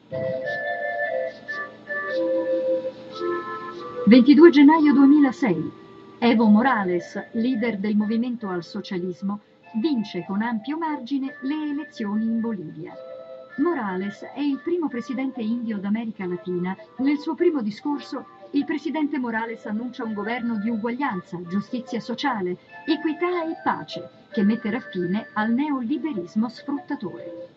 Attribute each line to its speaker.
Speaker 1: 22 gennaio 2006. Evo Morales, leader del movimento al socialismo, vince con ampio margine le elezioni in Bolivia. Morales è il primo presidente indio d'America Latina. Nel suo primo discorso, il presidente Morales annuncia un governo di uguaglianza, giustizia sociale, equità e pace, che metterà fine al neoliberismo sfruttatore.